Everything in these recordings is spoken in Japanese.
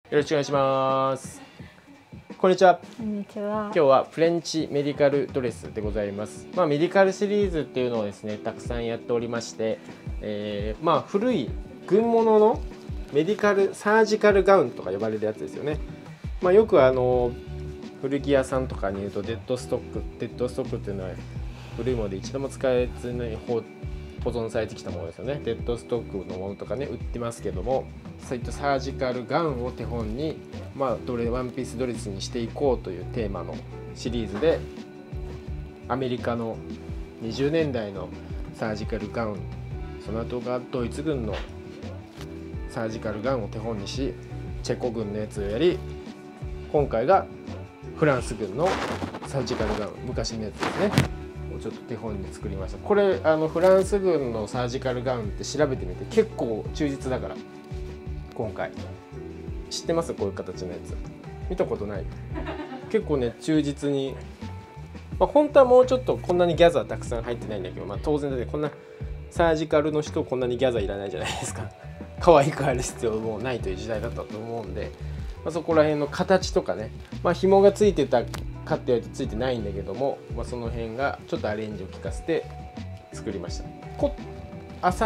よろしくお願いします。こんにちは。 こんにちは。 今日はフレンチメディカルドレスでございます。メディカルシリーズっていうのをですね、たくさんやっておりまして、古い軍物のメディカルサージカルガウンとか呼ばれるやつですよね。よく古着屋さんとかに言うとデッドストックっていうのは古いもので一度も使えずに保存されてきたものですよね。デッドストックのものとかね売ってますけども、そういったサージカルガウンを手本にワンピースドレスにしていこうというテーマのシリーズで、アメリカの20年代のサージカルガウン、その後がドイツ軍のサージカルガウンを手本にし、チェコ軍のやつをやり、今回がフランス軍のサージカルガウン、昔のやつですねをちょっと手本に作りました。これフランス軍のサージカルガウンって調べてみて結構忠実だから、今回知ってます？こういう形のやつ見たことない？結構ね忠実に、本当はもうちょっとこんなにギャザーたくさん入ってないんだけど、当然だってこんなサージカルの人こんなにギャザーいらないじゃないですか。可愛くある必要もないという時代だったと思うんで、そこら辺の形とかね、紐がついてたかって言われてついてないんだけども、その辺がちょっとアレンジを効かせて作りました。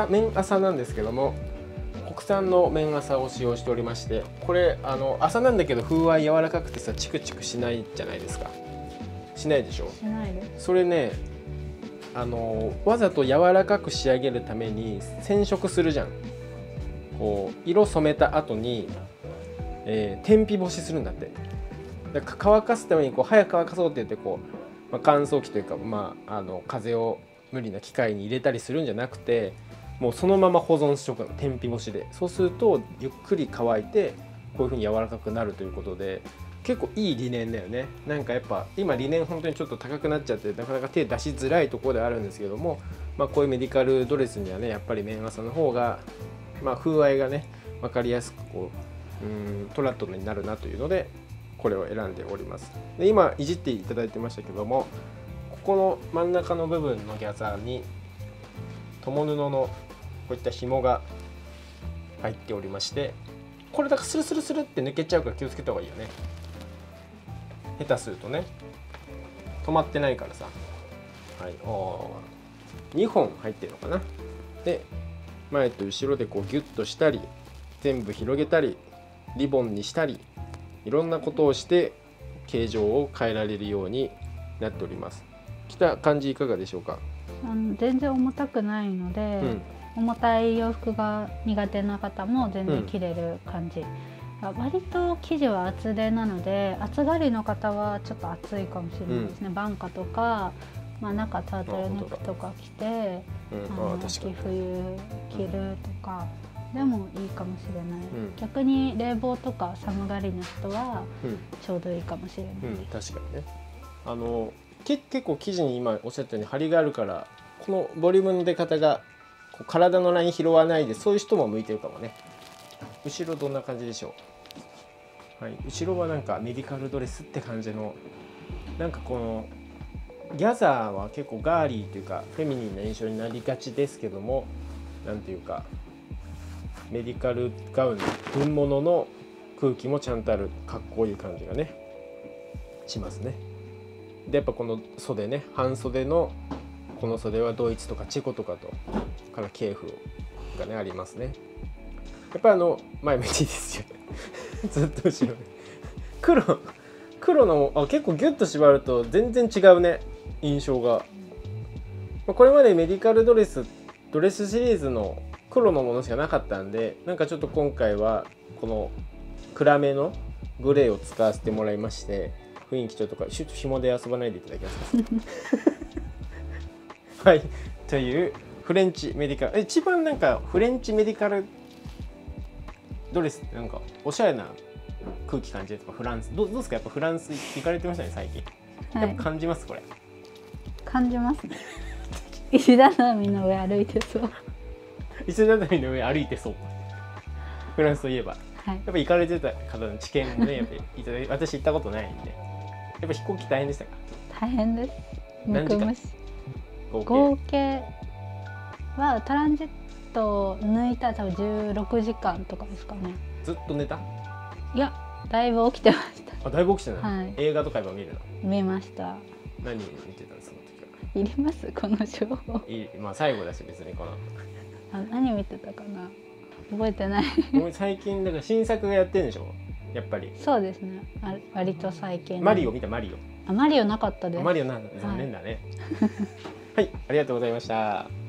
綿麻なんですけども、国産の綿麻を使用しておりまして、これ麻なんだけど風合い柔らかくてさ、チクチクしないじゃないですか。しないでしょ？ しないです。 それね、わざと柔らかく仕上げるために染色するじゃん。こう色染めた後に、天日干しするんだって。だから乾かすために早く乾かそうって言って乾燥機というか、風を無理な機械に入れたりするんじゃなくて、もうそのまま保存しとくの、天日干しで。そうするとゆっくり乾いてこういう風に柔らかくなるということで、結構いい理念だよね。なんかやっぱ今理念本当にちょっと高くなっちゃってなかなか手出しづらいところではあるんですけども、こういうメディカルドレスにはね、やっぱり綿麻の方が風合いがね分かりやすくトラッドになるなというのでこれを選んでおります。で今いじっていただいてましたけども、ここの真ん中の部分のギャザーに共布のこういった紐が入っておりまして、これだからスルスルスルって抜けちゃうから気をつけた方がいいよね。下手するとね、止まってないからさ。はい、2本入ってるのかな。で前と後ろでギュッとしたり、全部広げたり、リボンにしたり、いろんなことをして形状を変えられるようになっております。着た感じいかがでしょうか？ 全然重たくないので、重たい洋服が苦手な方も全然着れる感じ。割と生地は厚手なので、暑がりの方はちょっと暑いかもしれないですね。バンカとか、中タートルネックとか着て、秋冬着るとかでもいいかもしれない。逆に冷房とか寒がりの人はちょうどいいかもしれない。 確かにね。結構生地に今おっしゃったように張りがあるから、このボリュームの出方が体のライン拾わないで、そういう人も向いてるかもね。後ろどんな感じでしょう？はい、後ろはなんかメディカルドレスって感じの、なんかこのギャザーは結構ガーリーというかフェミニンな印象になりがちですけども、なんていうかメディカルガウン、軍物の空気もちゃんとある、かっこいい感じがねしますね。でやっぱこの袖ね、半袖のこの袖はドイツとかチェコとかとから系譜がねありますね。やっぱり前めっちゃいいですよずっと後ろで黒の結構ギュッと縛ると全然違うね、印象が。これまでメディカルドレスシリーズの黒のものしかなかったんで、なんかちょっと今回はこの暗めのグレーを使わせてもらいまして、雰囲気ちょっと紐で遊ばないでいただきますはい、というフレンチメディカル、一番なんかフレンチメディカルドレスってなんかおしゃれな空気感じるとか、フランスどうですか？やっぱフランス行かれてましたね最近。やっぱ感じます？これ感じますね石畳の上歩いてそう石畳の上歩いてそう。フランスといえば、やっぱ行かれてた方の知見もね、やっぱいただいて、私行ったことないんで、やっぱ飛行機大変でしたか？ 大変です。 何時間？ 合計はトランジットを抜いたら多分16時間とかですかね。 ずっと寝た？ いやだいぶ起きてました。 あ、だいぶ起きてない、 はい、 映画とか今見るの？ 見ました。 何見てたんですか、その時は。 いりますこの情報。 まあ最後だし別にこの何見てたかな、覚えてない。 もう最近だから新作がやってるんでしょ、やっぱり。 そうですね、割と最近。 マリオ見た？マリオ。 マリオなかったです。 マリオ残念だね。はい、ありがとうございました。